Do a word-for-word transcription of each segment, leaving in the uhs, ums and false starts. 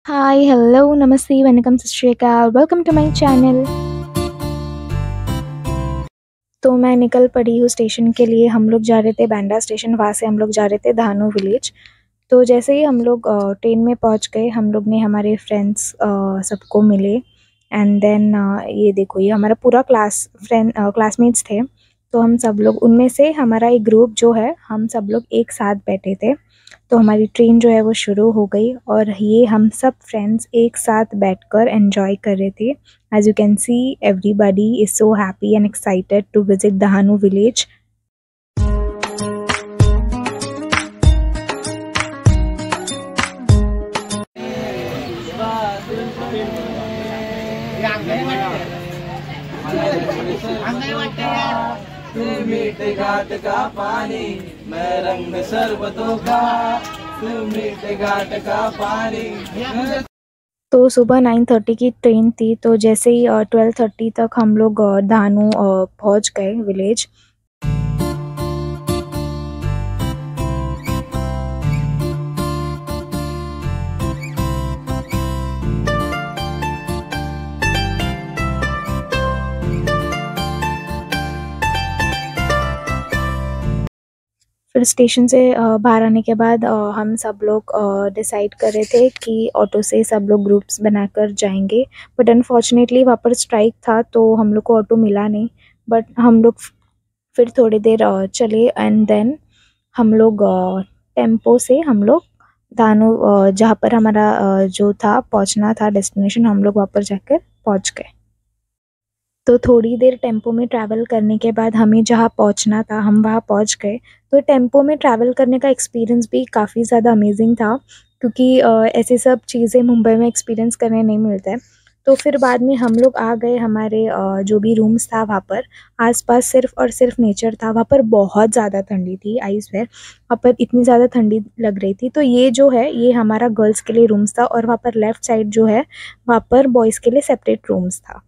हाय, hello, नमस्ते, वनकम, सत श्री अकाल, वेलकम टू माय चैनल। तो मैं निकल पड़ी हूँ स्टेशन के लिए। हम लोग जा रहे थे बांद्रा स्टेशन, वहाँ से हम लोग जा रहे थे धानू विलेज। तो जैसे ही हम लोग अ, ट्रेन में पहुँच गए, हम लोग ने हमारे फ्रेंड्स अ, सबको मिले। एंड देन ये देखो, ये हमारा पूरा क्लास फ्रेंड क्लासमेट्स थे। तो हम सब लोग उनमें से हमारा एक ग्रुप जो है, हम सब लोग एक साथ बैठे थे। तो हमारी ट्रेन जो है वो शुरू हो गई और ये हम सब फ्रेंड्स एक साथ बैठकर एंजॉय कर रहे थे। As you can see, everybody is so happy and excited to visit Dahanu village. तू मीठे घाट का पानी, मैं रंग शरबतों का, तू मीठे घाट का पानी। तो सुबह नाइन थर्टी की ट्रेन थी। तो जैसे ही ट्वेल्व थर्टी तक हम लोग अ, धानू अ, पहुंच गए विलेज। फिर स्टेशन से अ, बाहर आने के बाद अ, हम सब लोग डिसाइड कर रहे थे कि ऑटो से सब लोग ग्रुप्स बनाकर जाएंगे। बट अनफॉर्चुनेटली वहाँ पर स्ट्राइक था, तो हम लोग को ऑटो मिला नहीं। बट हम लोग फिर थोड़ी देर अ, चले एंड देन हम लोग टेम्पो से हम लोग धानू अ, जहाँ पर हमारा अ, जो था पहुँचना था डेस्टिनेशन, हम लोग वहाँ पर जाकर पहुँच गए। तो थोड़ी देर टेम्पो में ट्रैवल करने के बाद हमें जहाँ पहुँचना था हम वहाँ पहुँच गए। तो टेम्पो में ट्रैवल करने का एक्सपीरियंस भी काफ़ी ज़्यादा अमेजिंग था, क्योंकि अ, ऐसे सब चीज़ें मुंबई में एक्सपीरियंस करने नहीं मिलता है। तो फिर बाद में हम लोग आ गए हमारे अ, जो भी रूम्स था वहाँ पर। आसपास सिर्फ और सिर्फ नेचर था। वहाँ पर बहुत ज़्यादा ठंडी थी, आई स्वेयर। वहाँ पर इतनी ज़्यादा ठंडी लग रही थी। तो ये जो है ये हमारा गर्ल्स के लिए रूम्स था, और वहाँ पर लेफ़्ट साइड जो है वहाँ पर बॉयज़ के लिए सेपरेट रूम्स था।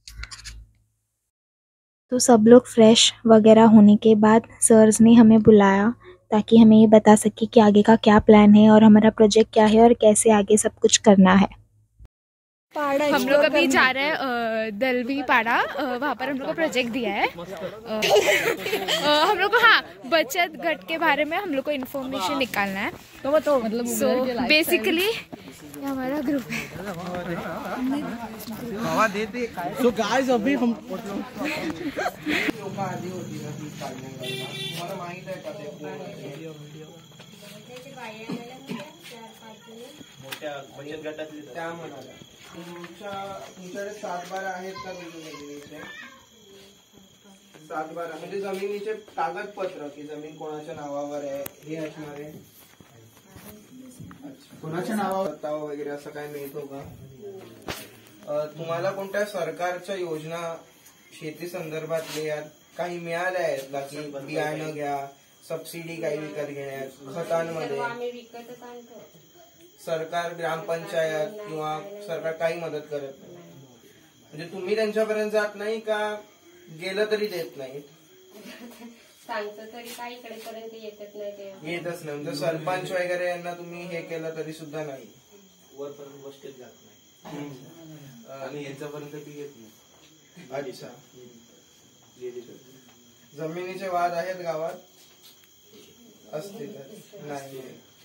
तो सब लोग फ्रेश वगैरह होने के बाद सर्स ने हमें बुलाया, ताकि हमें ये बता सके कि आगे का क्या प्लान है और हमारा प्रोजेक्ट क्या है और कैसे आगे सब कुछ करना है। हम लोग अभी जा रहे हैं दलवी पाड़ा, वहाँ पर हम लोग को प्रोजेक्ट दिया है। अ, अ, हम लोग को हाँ बचत घट के बारे में हम लोग को इन्फॉर्मेशन निकालना है। तो तो मतलब सो बेसिकली हमारा ग्रुप है। सो गाइस अभी हम बचत गटातली त्या म्हणाल्या तुमच्या तुमच्याकडे सात बारा आहेत का जमिनीचे? सात बारा म्हणजे जमिनीचे कागदपत्र की जमीन कोणाच्या नावावर आहे हे असणार आहे? कोणाच्या नावावर पत्तावा वगैरे असं काय मिळतो का? तुम्हाला कोणत्या सरकारच्या योजना शेती संदर्भातल्या काही मिळाल्या आहेत? बाकी बियाणं घ्या, सबसिडी काही विकत घेण्यात, खतांमध्ये सरकार, ग्रामपंचायत किंवा सरकार काही मदत करत नाही? म्हणजे तुम्ही त्यांच्यापर्यंत जात नाही का? गेलं तरी देत नाही? सांगतो तरी काही इकडे पर्यंत येतच नाही ते. येतच नाही म्हणजे सरपंच वगैरे यांना तुम्ही हे केलं तरी सुद्धा नाही, वरपर्यंत गोष्टीच जात नाही आणि यांच्यापर्यंत ती येत नाही. अच्छा. जमिनीचे वाद आहेत गावात? असतील नाही.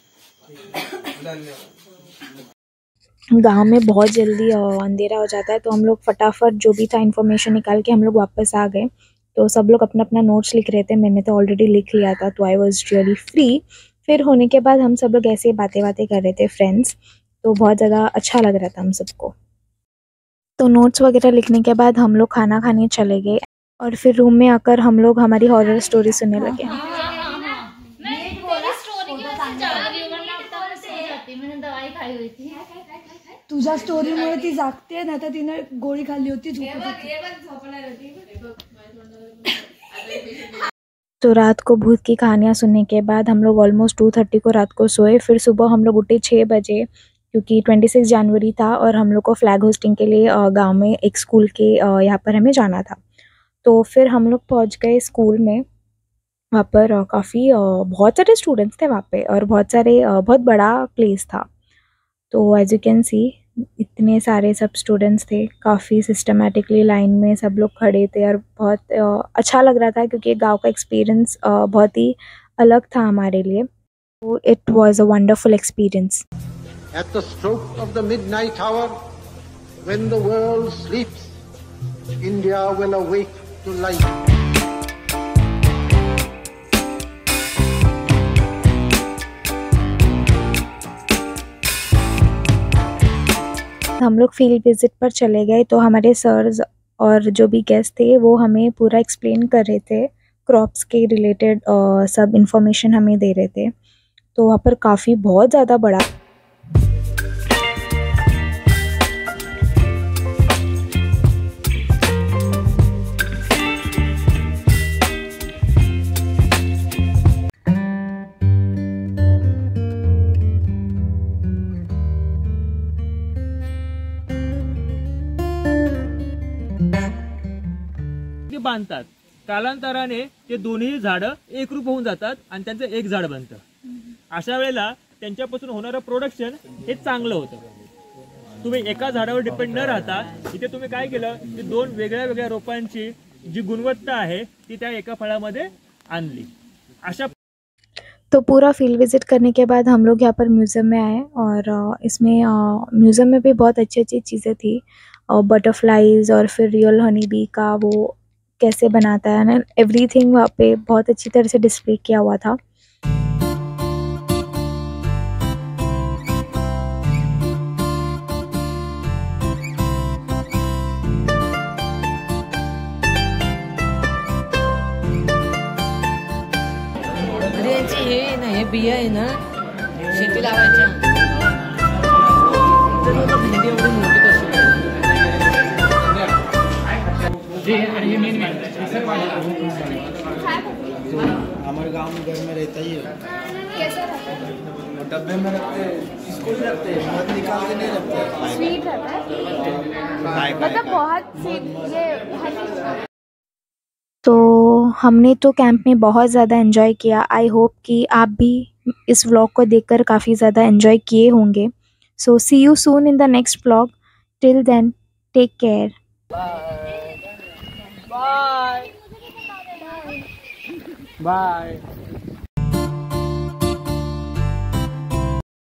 गांव में बहुत जल्दी अ, अंधेरा हो जाता है, तो हम लोग फटाफट जो भी था इन्फॉर्मेशन निकाल के हम लोग वापस आ गए। तो सब लोग अपना अपना नोट्स लिख रहे थे। मैंने तो ऑलरेडी लिख लिया था, तो आई वाज रियली फ्री। फिर होने के बाद हम सब लोग ऐसे बातें बातें कर रहे थे फ्रेंड्स। तो बहुत ज़्यादा अच्छा लग रहा था हम सबको। तो नोट्स वगैरह लिखने के बाद हम लोग खाना खाने चले गए, और फिर रूम में आकर हम लोग हमारी हॉरर स्टोरी सुनने लगे। तुझ्या स्टोरीमुळे ती जागते, नाही तर तिने गोळी खाल्ली होती, झोपत होती. तो रात को भूत की कहानियाँ सुनने के बाद हम लोग ऑलमोस्ट टू थर्टी को रात को सोए। फिर सुबह हम लोग उठे छः बजे, क्योंकि ट्वेंटी सिक्स जनवरी था और हम लोग को फ्लैग होस्टिंग के लिए गांव में एक स्कूल के यहाँ पर हमें जाना था। तो फिर हम लोग पहुँच गए स्कूल में। वहाँ पर काफ़ी बहुत सारे स्टूडेंट्स थे वहाँ पे, और बहुत सारे बहुत बड़ा प्लेस था। तो एज यू कैन सी इतने सारे सब स्टूडेंट्स थे, काफ़ी सिस्टमेटिकली लाइन में सब लोग खड़े थे और बहुत अ, अच्छा लग रहा था क्योंकि गांव का एक्सपीरियंस बहुत ही अलग था हमारे लिए। तो it was a wonderful experience. At the stroke of the midnight hour, when the world sleeps, India will awake to life. हम लोग फील्ड विजिट पर चले गए तो हमारे सर्स और जो भी गेस्ट थे वो हमें पूरा एक्सप्लेन कर रहे थे, क्रॉप्स के रिलेटेड सब इंफॉर्मेशन हमें दे रहे थे। तो वहाँ पर काफ़ी बहुत ज़्यादा बड़ा बांधतात, कालांतराने ते दोन्ही झाडं एकरूप होऊन जातात आणि त्यांचं एक झाड बनतं। अशा वेळेला त्यांच्यापासून होणारं प्रोडक्शन हे चांगलं होतं। तुम्ही एका झाडावर डिपेंड न राहता इथे तुम्ही काय केलं की दोन वेगळ्या वेगळ्या रोपांची जी गुणवत्ता आहे ती त्या एका फळामध्ये आणली। अशा तो पूरा फील्ड विजिट करने के बाद हम लोग यहाँ पर म्यूज़ियम में आए और इसमें म्यूज़ियम में भी बहुत अच्छी अच्छी चीज़ें थी, बटरफ्लाइज और फिर रियल हनी बी का वो कैसे बनाता है ना, एवरीथिंग वहाँ पे बहुत अच्छी तरह से डिस्प्ले किया हुआ था। हे ना हे बिया आहे ना शेती लावायच्या भेंडी एवढी मोठी कशी हमारे गांव में घर में रहता ही है। कैसा रहता है? डब्बे में रखते हैं, स्कूल रखते हैं, मत निकाल के नहीं रखते। स्वीट रहता है, मतलब बहुत स्वीट ये। तो हमने तो कैंप में बहुत ज़्यादा एंजॉय किया। आई होप कि आप भी इस व्लॉग को देखकर काफ़ी ज़्यादा एंजॉय किए होंगे। So see you soon in the next vlog. Till then take care. Bye bye.